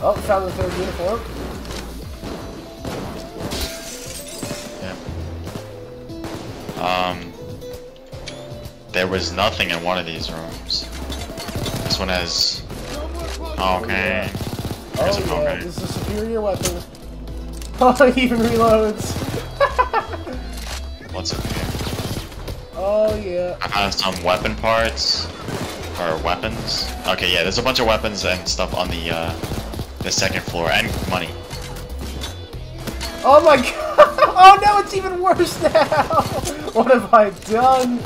Oh, found the third uniform. Yeah. There was nothing in one of these rooms. This one has... Okay. Oh yeah, this is a superior weapon. Oh, he even reloads. What's in here? Oh yeah. I have some weapon parts. Or weapons. Okay, yeah, there's a bunch of weapons and stuff on the second floor. And money. Oh my god! Oh no, it's even worse now! What have I done?